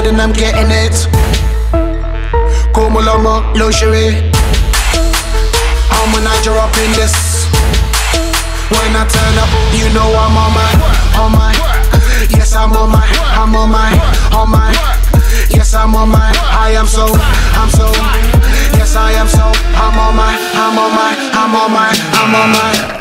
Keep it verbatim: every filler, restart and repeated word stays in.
and I'm getting it. Como lomo, luxury. I'm when I drop in this. When I turn up, you know I'm on my, on my. Yes, I'm on my, I'm on my, on my. Yes, I'm on my, I am so, I'm so. Yes, I am so, I'm on my, I'm on my, I'm on my, I'm on my.